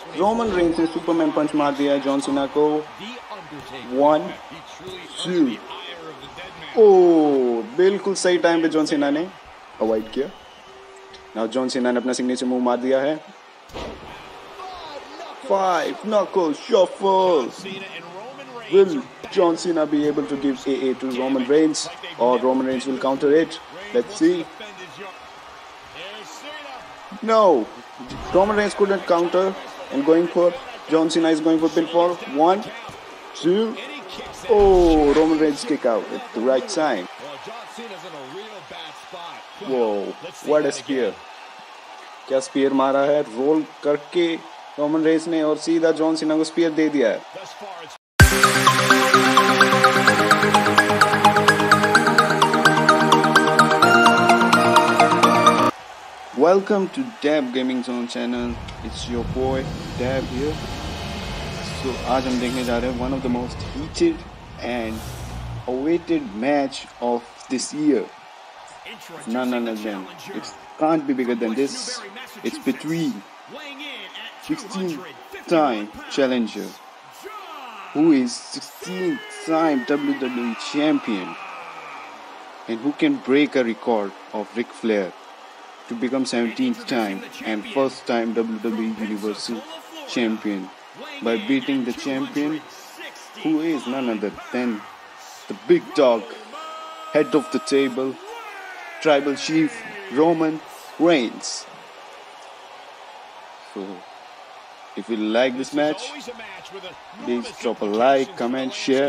Roman Reigns ने superman punch मार दिया जॉन सीना को। 1 2 ओ बिल्कुल सही टाइम पे जॉन सीना ने अवॉइड किया। नाउ जॉन सीना ने अपना सिग्नेचर मूव मार दिया है। 5 knuckle shuffle. Will John Cena be able to give AA to Roman Reigns, or Roman Reigns will counter it? Let's see. No, Roman Reigns couldn't counter and going for John Cena is going for pinfall. 1 2 oh, Roman Reigns kick out at the right time. Whoa, what a spear. क्या spear मारा है, role करके Roman Reigns ने और सीधा John Cena को spear दे दिया है। Welcome to Dab Gaming Zone channel. It's your boy Dab here. So आज हम देखने जा रहे हैं one of the most heated and awaited match of this year. None other than it can't be bigger than this. It's between 16th-time challenger, who is 16th-time WWE champion, and who can break a record of Ric Flair to become 17th time and first time WWE Universal Champion by beating the champion, who is none other than the big dog, head of the table, tribal chief Roman Reigns. So if you like this match, please drop a like, comment, share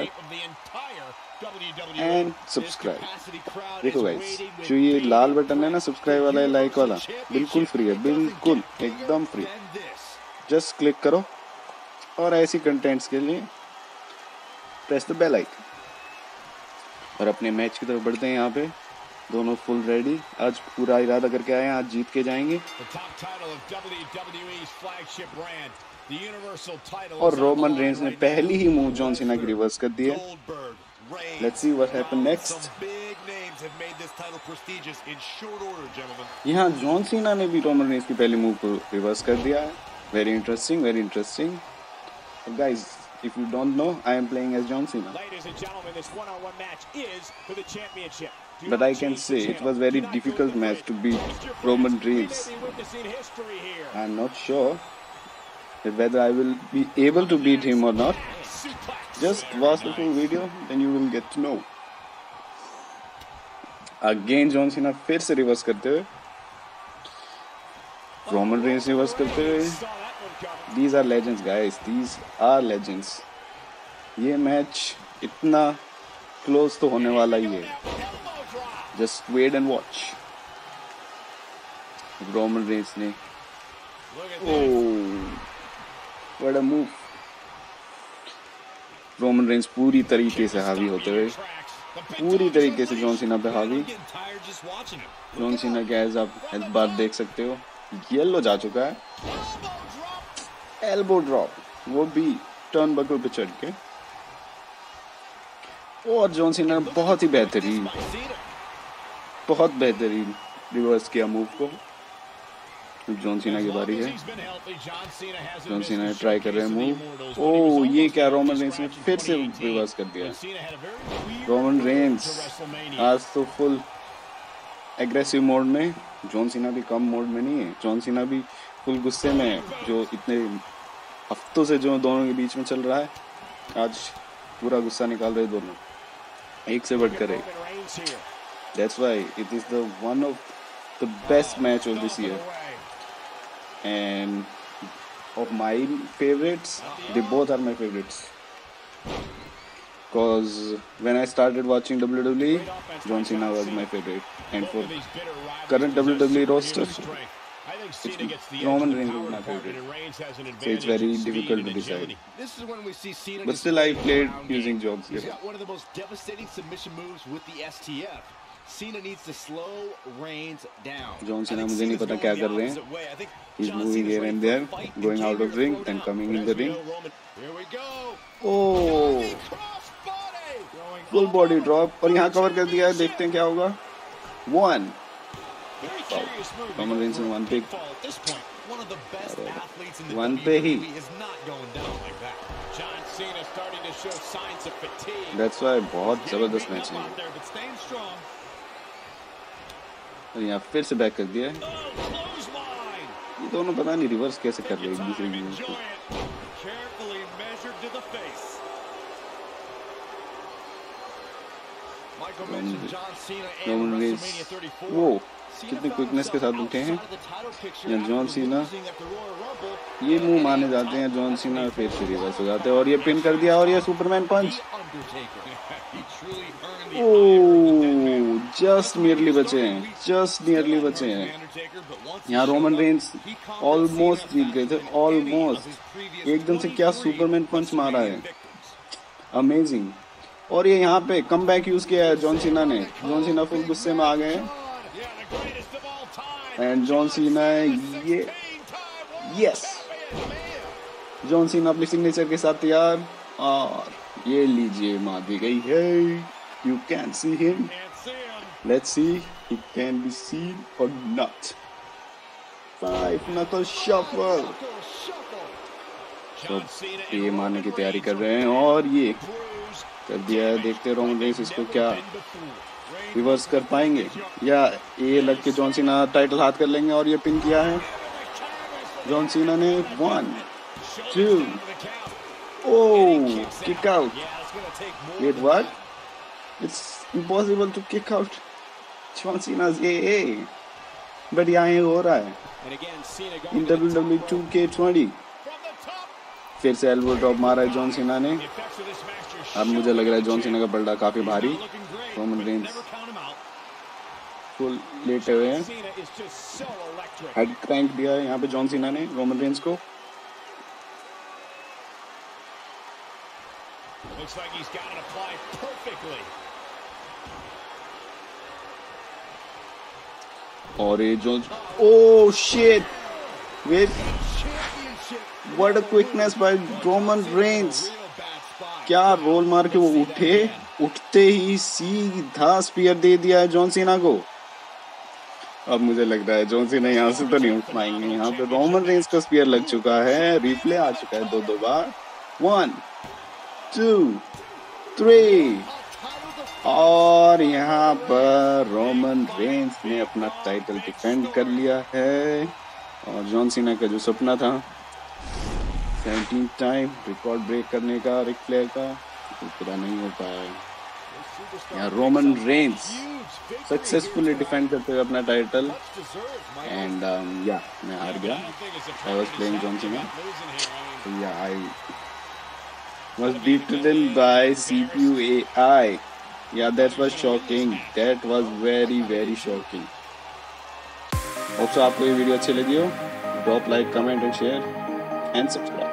and subscribe. देखो guys, जो ये लाल button है ना subscribe वाला है, like वाला, बिल्कुल free है, बिल्कुल एकदम फ्री। जस्ट क्लिक करो और ऐसी कंटेंट्स के लिए प्रेस द बेल आइकन। और अपने मैच की तरफ बढ़ते हैं। यहाँ पे दोनों फुल रेडी, आज पूरा इरादा करके आए हैं, आज जीत के जाएंगे। और रोमन रेंस ने पहली ही मूव जॉन सीना की रिवर्स कर दी है। Let's see what happens next. यहाँ जॉन सीना ने भी रोमन रेंस की पहली मूव को रिवर्स कर दिया है। Very interesting, very interesting. Guys, if you don't know, I am playing as John Cena. But I can say it was very difficult match to beat Roman Reigns. I'm not sure whether I will be able to beat him or not. Just watch the full video, then you will get to know. Again John Cena फिर से reverse करते हुए, Roman Reigns reverse करते हुए। These are legends guys, these are legends. ये match इतना close तो होने वाला ही है। Just wait and watch. Roman Reigns ने, oh, what a move. Roman Reigns पूरी तरीके से हावी होते हुए, पूरी तरीके से जॉन सीना पे हावी। जॉन सीना गैस आप इस बार देख सकते हो, येलो जा चुका है। एल्बो ड्रॉप, वो भी टर्न बकल पे चढ़ के। और जॉन सीना बहुत ही बेहतरीन रिवर्स किया मूव को। जॉन सीना की बारी है। जॉन सीना ट्राई कर रहे हैं मूव। ओह, ये क्या, रोमन रेंस ने फिर से रिवर्स कर दिया। रोमन रेंस आज तो फुल एग्रेसिव मोड में, जॉन सीना भी कम मोड में नहीं है। जॉन सीना भी फुल गुस्से में है, जो इतने हफ्तों से जो दोनों के बीच में चल रहा है, आज पूरा गुस्सा निकाल रहे दोनों, एक से बढ़कर एक। That's why it is the one of the best match of this year. And of my favorites, they both are my favorites, because when I started watching WWE, John Cena was my favorite, and for current WWE roster, Roman Reigns is my favorite. So it's very difficult to decide, but still I played using John Cena. He's got one of the most devastating submission moves with the STF. Cena needs to slow Reigns down. John Cena मुझे नहीं पता क्या कर रहे हैं. He's moving here and there, going out of ring and coming in the ring. Oh, full body drop, और यहाँ cover कर दिया है. देखते हैं क्या होगा. 1. Roman Reigns in one big one पे ही। That's why बहुत जबरदस्त मैच है। और यहाँ फिर से बैक कर दिया है। ये दोनों पता नहीं रिवर्स कैसे कर रहे हैं एक दूसरे की। रोमन रेंस वो कितनी क्विकनेस के साथ उठे हैं। या जॉन सीना ये मुंह माने जाते हैं, जॉन सीना फिर से रिवर्स हो जाते हैं और ये पिन कर दिया और ये superman punch. Oh just nearly बचे हैं, जस्ट नियरली बचे हैं। यहाँ रोमन रेंस ऑलमोस्ट जीत गए थे, ऑलमोस्ट। एकदम से क्या सुपरमैन पंच मारा है, अमेजिंग। और ये यहाँ पे कम बैक यूज किया है जॉन सीना ने। जॉन सीना फुल गुस्से में आ गए हैं एंड जॉन सीना ये यस जॉन सीना अपनी सिग्नेचर के साथ तैयार। और ये लीजिए मार दी गई है। You can see him, let's see he can be seen और नॉट। 5 knuckle shuffle। तो ये मारने की तैयारी कर रहे हैं और ये कर दिया है। देखते हैं रोमन रेंस इसको क्या रिवर्स कर पाएंगे या ये लग के जॉन सीना टाइटल हाथ कर लेंगे। और ये पिन किया है जॉन सीना ने। 1 2 oh kick out. Wait what, it's impossible to kick out John Cena ये, बट यहाँ हो रहा है इन WWE 2K20। फिर से एल्बो ड्रॉप मारा है जॉन सीना ने। अब मुझे लग रहा है जॉन सीना का पलड़ा काफी भारी। रोमन रेंस फुल लेटे हुए हैं। हेड क्रैंक दिया है यहाँ पे जॉन सीना ने रोमन रेंस को। और ये John oh shit, wait what a quickness by Roman Reigns. क्या रोल मार के वो उठते ही सीधा स्पीयर दे दिया है जॉन सीना को। अब मुझे लग रहा है जॉन सीना यहाँ से तो नहीं उठ पाएंगे। यहाँ पे रोमन रेंस का स्पीयर लग चुका है, रिप्ले आ चुका है 2 बार। 1 2 3 और यहाँ पर रोमन रेंस ने अपना टाइटल डिफेंड कर लिया है। और जॉन सीना का जो सपना था 17 टाइम रिकॉर्ड ब्रेक करने का रिक फ्लेयर का, तो पूरा नहीं हो पाया है। यहाँ रोमन रेंस सक्सेसफुली डिफेंड करते हुए अपना टाइटल। एंड या मैं हार गया। I was playing John Cena, so yeah I was beaten by CPU AI. Yeah, that was shocking. That was very very shocking. Hope so आपको ये वीडियो अच्छी लगी हो। Drop like, comment and share and subscribe.